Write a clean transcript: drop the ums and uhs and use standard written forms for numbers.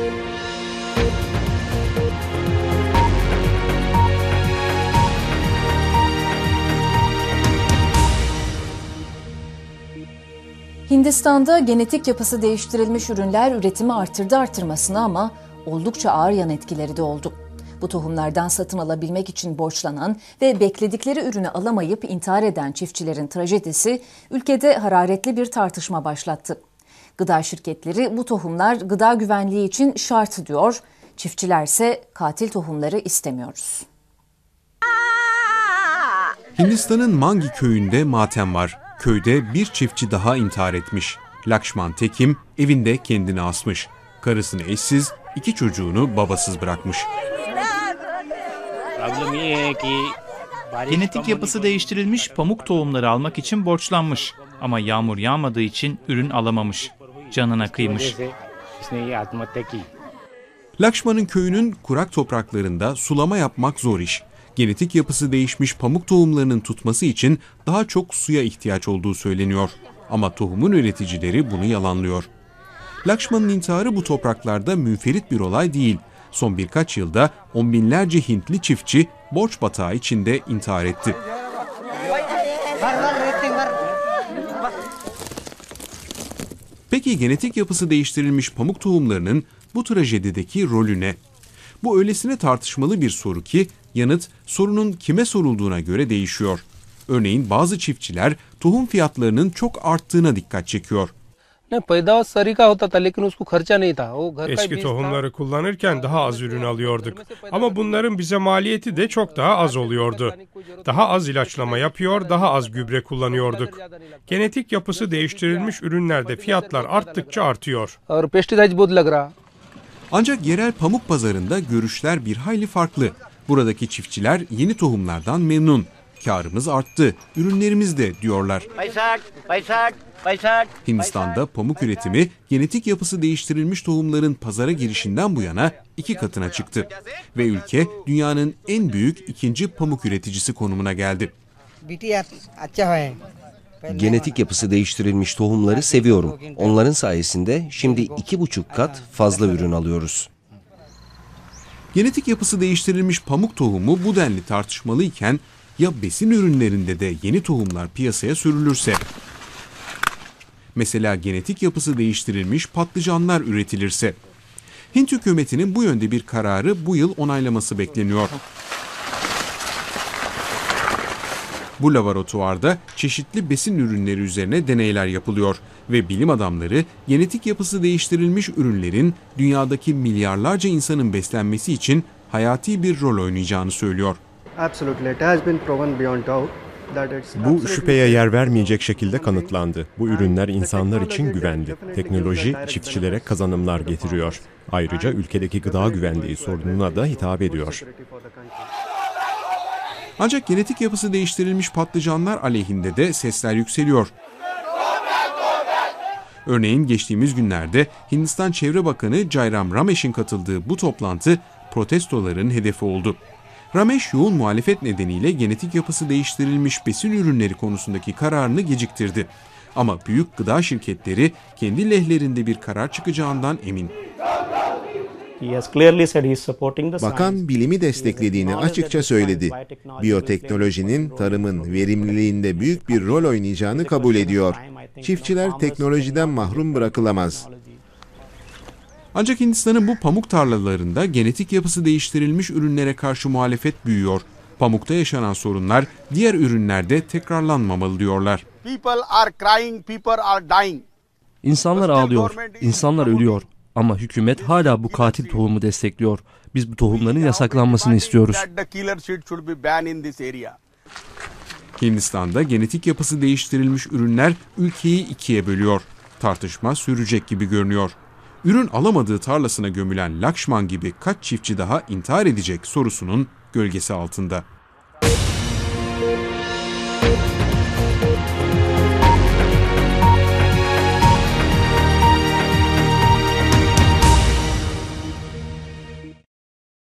Hindistan'da genetik yapısı değiştirilmiş ürünler üretimi artırmasına ama oldukça ağır yan etkileri de oldu. Bu tohumlardan satın alabilmek için borçlanan ve bekledikleri ürünü alamayıp intihar eden çiftçilerin trajedisi ülkede hararetli bir tartışma başlattı. Gıda şirketleri bu tohumlar gıda güvenliği için şart diyor, çiftçilerse katil tohumları istemiyoruz. Hindistan'ın Mangi köyünde matem var. Köyde bir çiftçi daha intihar etmiş. Lakshman Tekim evinde kendini asmış. Karısını eşsiz, 2 çocuğunu babasız bırakmış. Genetik yapısı değiştirilmiş pamuk tohumları almak için borçlanmış. Ama yağmur yağmadığı için ürün alamamış. Canına kıymış. Lakshman'ın köyünün kurak topraklarında sulama yapmak zor iş. Genetik yapısı değişmiş pamuk tohumlarının tutması için daha çok suya ihtiyaç olduğu söyleniyor. Ama tohumun üreticileri bunu yalanlıyor. Lakshman'ın intiharı bu topraklarda münferit bir olay değil. Son birkaç yılda on binlerce Hintli çiftçi borç batağı içinde intihar etti. Peki genetik yapısı değiştirilmiş pamuk tohumlarının bu trajedideki rolü ne? Bu öylesine tartışmalı bir soru ki yanıt sorunun kime sorulduğuna göre değişiyor. Örneğin bazı çiftçiler tohum fiyatlarının çok arttığına dikkat çekiyor. Eski tohumları kullanırken daha az ürün alıyorduk. Ama bunların bize maliyeti de çok daha az oluyordu. Daha az ilaçlama yapıyor, daha az gübre kullanıyorduk. Genetik yapısı değiştirilmiş ürünlerde fiyatlar arttıkça artıyor. Ancak yerel pamuk pazarında görüşler bir hayli farklı. Buradaki çiftçiler yeni tohumlardan memnun. Kârımız arttı, ürünlerimiz de diyorlar. Hindistan'da pamuk üretimi genetik yapısı değiştirilmiş tohumların pazara girişinden bu yana 2 katına çıktı. Ve ülke dünyanın en büyük 2. pamuk üreticisi konumuna geldi. Genetik yapısı değiştirilmiş tohumları seviyorum. Onların sayesinde şimdi 2,5 kat fazla ürün alıyoruz. Genetik yapısı değiştirilmiş pamuk tohumu bu denli tartışmalıyken ya besin ürünlerinde de yeni tohumlar piyasaya sürülürse? Mesela genetik yapısı değiştirilmiş patlıcanlar üretilirse? Hint hükümetinin bu yönde bir kararı bu yıl onaylaması bekleniyor. Bu laboratuvarda çeşitli besin ürünleri üzerine deneyler yapılıyor ve bilim adamları genetik yapısı değiştirilmiş ürünlerin dünyadaki milyarlarca insanın beslenmesi için hayati bir rol oynayacağını söylüyor. Bu şüpheye yer vermeyecek şekilde kanıtlandı. Bu ürünler insanlar için güvenli. Teknoloji çiftçilere kazanımlar getiriyor. Ayrıca ülkedeki gıda güvenliği sorununa da hitap ediyor. Ancak genetik yapısı değiştirilmiş patlıcanlar aleyhinde de sesler yükseliyor. Örneğin geçtiğimiz günlerde Hindistan Çevre Bakanı Jairam Ramesh'in katıldığı bu toplantı protestoların hedefi oldu. Ramesh yoğun muhalefet nedeniyle genetik yapısı değiştirilmiş besin ürünleri konusundaki kararını geciktirdi. Ama büyük gıda şirketleri kendi lehlerinde bir karar çıkacağından emin. Bakan bilimi desteklediğini açıkça söyledi. Biyoteknolojinin tarımın verimliliğinde büyük bir rol oynayacağını kabul ediyor. Çiftçiler teknolojiden mahrum bırakılamaz. Ancak Hindistan'ın bu pamuk tarlalarında genetik yapısı değiştirilmiş ürünlere karşı muhalefet büyüyor. Pamukta yaşanan sorunlar diğer ürünlerde tekrarlanmamalı diyorlar. İnsanlar ağlıyor, insanlar ölüyor. Ama hükümet hala bu katil tohumu destekliyor. Biz bu tohumların yasaklanmasını istiyoruz. Hindistan'da genetik yapısı değiştirilmiş ürünler ülkeyi 2'ye bölüyor. Tartışma sürecek gibi görünüyor. Ürün alamadığı tarlasına gömülen Lakshman gibi kaç çiftçi daha intihar edecek sorusunun gölgesi altında.